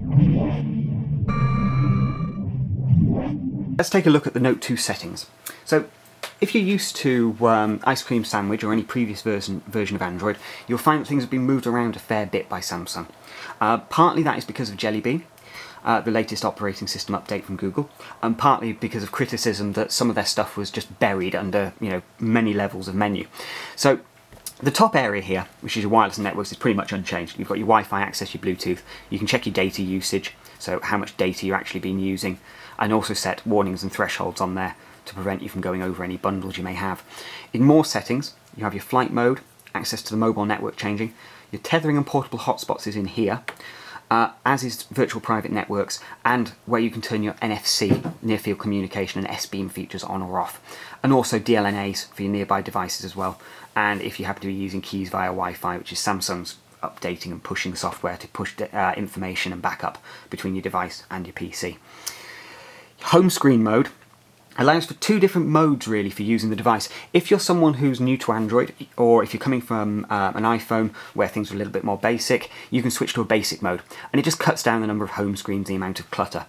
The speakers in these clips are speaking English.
Let's take a look at the Note 2 settings. So if you're used to Ice Cream Sandwich or any previous version of Android, you'll find that things have been moved around a fair bit by Samsung. Partly that is because of Jelly Bean, the latest operating system update from Google, and partly because of criticism that some of their stuff was just buried under, many levels of menu. So the top area here, which is your wireless networks, is pretty much unchanged. You've got your Wi-Fi access, your Bluetooth. You can check your data usage, so how much data you're actually been using, and also set warnings and thresholds on there to prevent you from going over any bundles you may have. In more settings, you have your flight mode, access to the mobile network changing, your tethering and portable hotspots is in here, as is virtual private networks, and where you can turn your NFC, near field communication, and S-beam features on or off, and also DLNAs for your nearby devices as well, and if you happen to be using keys via Wi-Fi, which is Samsung's updating and pushing software to push information and backup between your device and your PC. Home screen mode allows for two different modes really for using the device. If you're someone who's new to Android, or if you're coming from an iPhone where things are a little bit more basic, you can switch to a basic mode, and it just cuts down the number of home screens, the amount of clutter.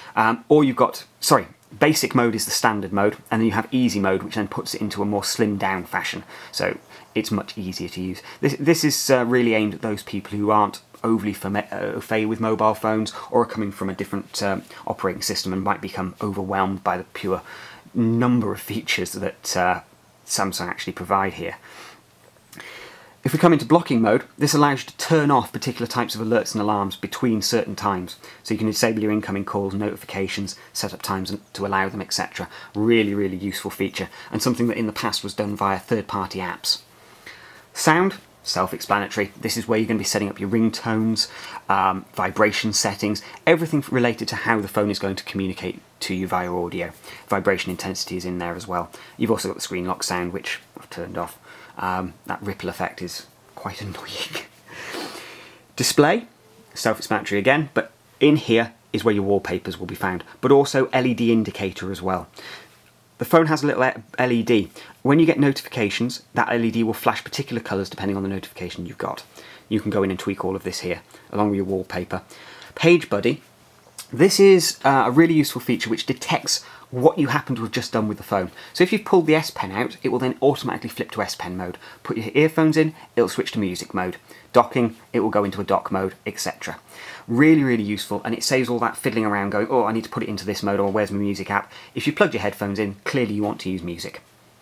Basic mode is the standard mode, and then you have easy mode, which then puts it into a more slimmed down fashion, so it's much easier to use. This is really aimed at those people who aren't overly familiar with mobile phones, or are coming from a different operating system and might become overwhelmed by the pure number of features that Samsung actually provide here. If we come into blocking mode, this allows you to turn off particular types of alerts and alarms between certain times. So you can disable your incoming calls, notifications, set up times to allow them, etc. Really, really useful feature, and something that in the past was done via third-party apps. Sound, self-explanatory. This is where you're going to be setting up your ringtones, vibration settings, everything related to how the phone is going to communicate to you via audio. Vibration intensity is in there as well. You've also got the screen lock sound, which I've turned off. That ripple effect is quite annoying. Display, self-explanatory again, but in here is where your wallpapers will be found, but also LED indicator as well. The phone has a little LED. When you get notifications, that LED will flash particular colours depending on the notification you've got. You can go in and tweak all of this here, along with your wallpaper. Page Buddy. This is a really useful feature which detects what you happen to have just done with the phone. So if you've pulled the S Pen out, it will then automatically flip to S Pen mode. Put your earphones in, it'll switch to music mode. Docking, it will go into a dock mode, etc. Really, really useful, and it saves all that fiddling around going, oh, I need to put it into this mode, or where's my music app? If you plugged your headphones in, clearly you want to use music.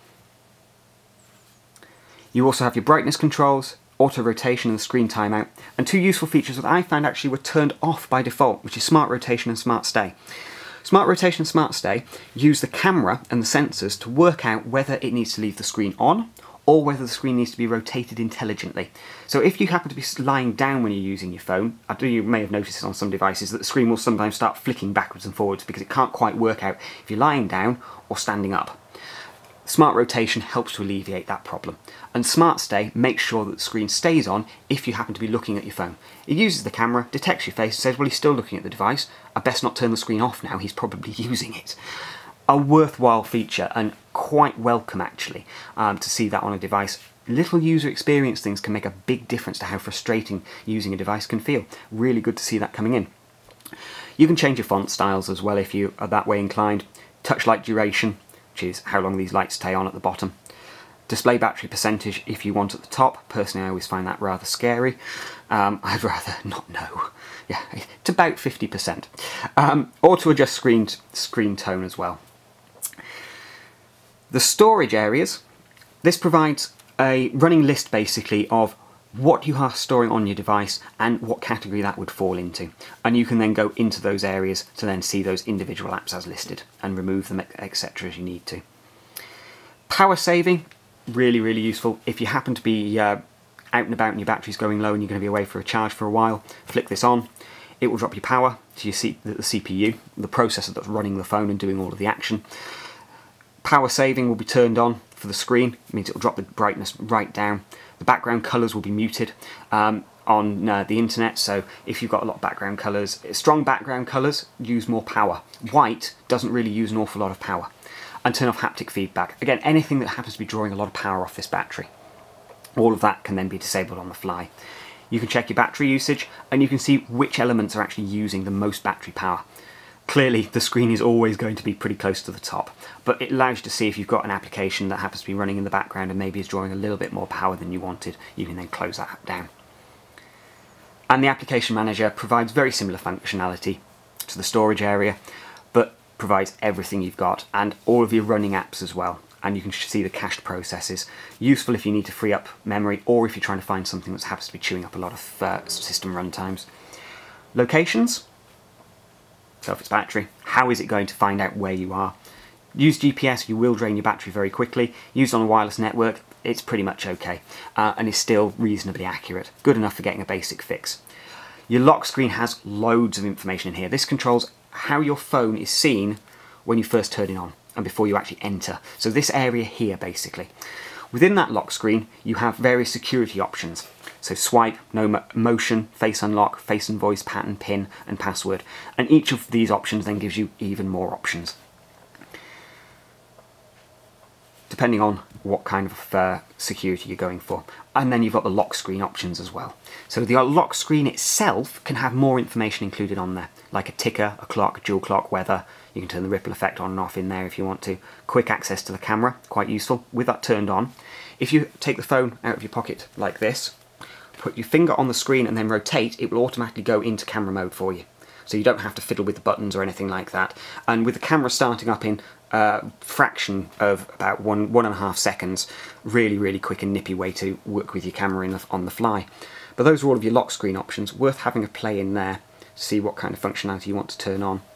You also have your brightness controls, auto rotation and screen timeout, and two useful features that I found actually were turned off by default, which is smart rotation and smart stay. Smart rotation and smart stay use the camera and the sensors to work out whether it needs to leave the screen on or whether the screen needs to be rotated intelligently. So if you happen to be lying down when you're using your phone, I do, you may have noticed this on some devices, that the screen will sometimes start flicking backwards and forwards because it can't quite work out if you're lying down or standing up. Smart rotation helps to alleviate that problem, and smart stay makes sure that the screen stays on if you happen to be looking at your phone. It uses the camera, detects your face, and says, well, he's still looking at the device, I best not turn the screen off now, he's probably using it. A worthwhile feature, and quite welcome actually, to see that on a device. Little user experience things can make a big difference to how frustrating using a device can feel. Really good to see that coming in. You can change your font styles as well if you are that way inclined. Touch light duration, which is how long these lights stay on at the bottom. Display battery percentage if you want at the top. Personally, I always find that rather scary. I'd rather not know. Yeah, it's about 50%. Auto adjust screen tone as well. The storage areas. This provides a running list basically of what you are storing on your device and what category that would fall into, and you can then go into those areas to then see those individual apps as listed and remove them, etc. as you need to. Power saving, really, really useful. If you happen to be out and about and your battery's going low and you're going to be away for a charge for a while, flick this on. It will drop your power to the CPU, the processor that's running the phone and doing all of the action. Power saving will be turned on for the screen. It means it will drop the brightness right down. The background colours will be muted on the internet, so if you've got a lot of background colours, strong background colours use more power. White doesn't really use an awful lot of power. And turn off haptic feedback. Again, anything that happens to be drawing a lot of power off this battery. All of that can then be disabled on the fly. You can check your battery usage, and you can see which elements are actually using the most battery power. Clearly, the screen is always going to be pretty close to the top, but it allows you to see if you've got an application that happens to be running in the background and maybe is drawing a little bit more power than you wanted. You can then close that down. And the application manager provides very similar functionality to the storage area, but provides everything you've got and all of your running apps as well. And you can see the cached processes. Useful if you need to free up memory or if you're trying to find something that happens to be chewing up a lot of system runtimes. Locations. Self-explanatory. How is it going to find out where you are? Use GPS, you will drain your battery very quickly. Used on a wireless network, it's pretty much okay, and is still reasonably accurate. Good enough for getting a basic fix. Your lock screen has loads of information in here. This controls how your phone is seen when you first turn it on and before you actually enter. So this area here, basically. Within that lock screen, you have various security options. So swipe, no motion, face unlock, face and voice, pattern, pin, and password. And each of these options then gives you even more options, depending on what kind of security you're going for. And then you've got the lock screen options as well. So the lock screen itself can have more information included on there, like a ticker, a clock, dual clock, weather. You can turn the ripple effect on and off in there if you want to. Quick access to the camera, quite useful. With that turned on, if you take the phone out of your pocket like this, put your finger on the screen and then rotate, it will automatically go into camera mode for you. So you don't have to fiddle with the buttons or anything like that. And with the camera starting up in a fraction of about one and a half seconds, really quick and nippy way to work with your camera on the fly. But those are all of your lock screen options, worth having a play in there to see what kind of functionality you want to turn on.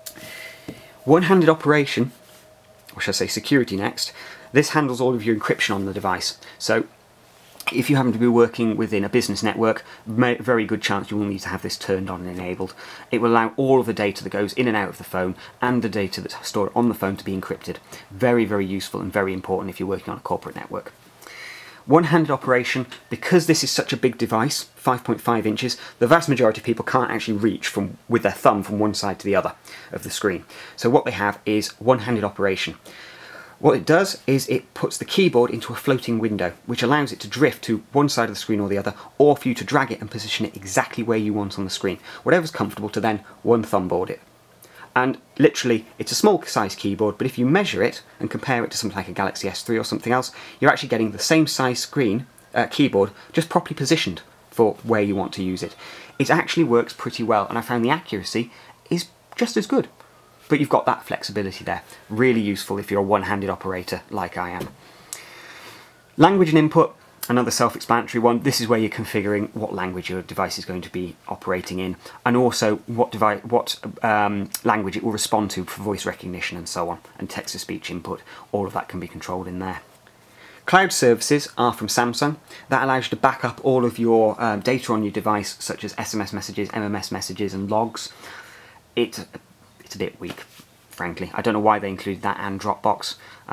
One-handed operation, or should I say security next, this handles all of your encryption on the device. So if you happen to be working within a business network, very good chance you will need to have this turned on and enabled. It will allow all of the data that goes in and out of the phone and the data that's stored on the phone to be encrypted. Very useful and very important if you're working on a corporate network. One-handed operation, because this is such a big device, 5.5 inches, the vast majority of people can't actually reach with their thumb from one side to the other of the screen. So what they have is one-handed operation. What it does is it puts the keyboard into a floating window, which allows it to drift to one side of the screen or the other, or for you to drag it and position it exactly where you want on the screen, whatever's comfortable to then one thumbboard it. And literally, it's a small size keyboard, but if you measure it and compare it to something like a Galaxy S3 or something else, you're actually getting the same size keyboard, just properly positioned for where you want to use it. It actually works pretty well, and I found the accuracy is just as good. But you've got that flexibility there. Really useful if you're a one-handed operator like I am. Language and input, another self-explanatory one. This is where you're configuring what language your device is going to be operating in, and also what language it will respond to for voice recognition and so on, and text-to-speech input. All of that can be controlled in there. Cloud services are from Samsung. That allows you to back up all of your data on your device, such as SMS messages, MMS messages, and logs. It's a bit weak, frankly. I don't know why they included that and Dropbox.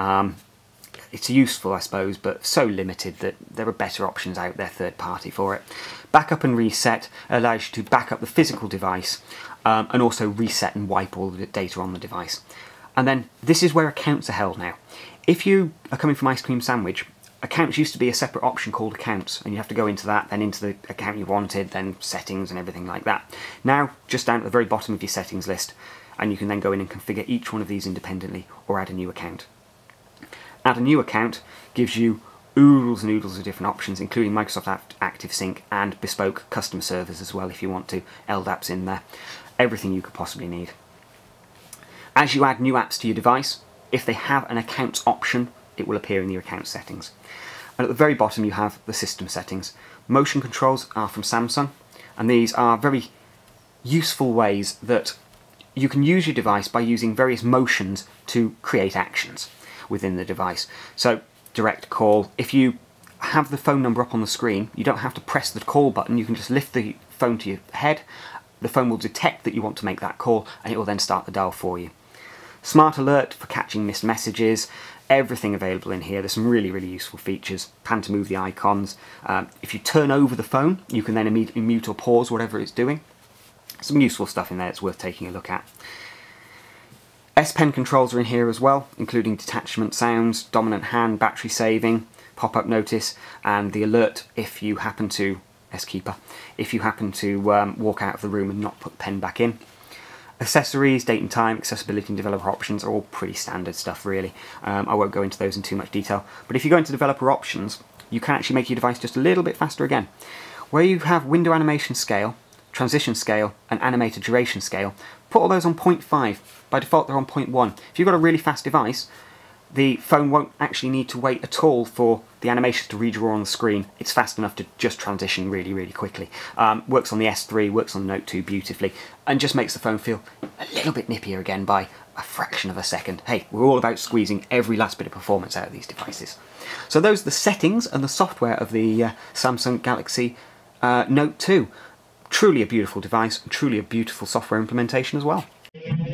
It's useful, I suppose, but so limited that there are better options out there third party for it. Backup and reset allows you to back up the physical device and also reset and wipe all the data on the device. And then this is where accounts are held now. If you are coming from Ice Cream Sandwich, accounts used to be a separate option called accounts, and you have to go into that, then into the account you wanted, then settings and everything like that. Now, just down at the very bottom of your settings list, and you can then go in and configure each one of these independently or add a new account. Add a new account gives you oodles and oodles of different options, including Microsoft ActiveSync and bespoke custom servers as well if you want to, LDAPs in there. Everything you could possibly need. As you add new apps to your device, if they have an accounts option, it will appear in your account settings. And at the very bottom you have the system settings. Motion controls are from Samsung, and these are very useful ways that you can use your device by using various motions to create actions within the device. So direct call, if you have the phone number up on the screen, you don't have to press the call button, you can just lift the phone to your head, the phone will detect that you want to make that call, and it will then start the dial for you. Smart alert for catching missed messages, everything available in here. There's some really useful features. Pan to move the icons. If you turn over the phone, you can then immediately mute or pause whatever it's doing. Some useful stuff in there that's worth taking a look at. S Pen controls are in here as well, including detachment sounds, dominant hand, battery saving, pop-up notice, and the alert if you happen to S-Keeper if you happen to walk out of the room and not put the pen back in. Accessories, date and time, accessibility and developer options are all pretty standard stuff really. I won't go into those in too much detail, but if you go into developer options, you can actually make your device just a little bit faster again. Where you have window animation scale, transition scale and animator duration scale, put all those on 0.5. By default they're on 0.1. If you've got a really fast device, the phone won't actually need to wait at all for the animations to redraw on the screen. It's fast enough to just transition really, really quickly. Works on the S3, works on the Note 2 beautifully, and just makes the phone feel a little bit nippier again by a fraction of a second. Hey, we're all about squeezing every last bit of performance out of these devices. So those are the settings and the software of the Samsung Galaxy Note 2. Truly a beautiful device, and truly a beautiful software implementation as well.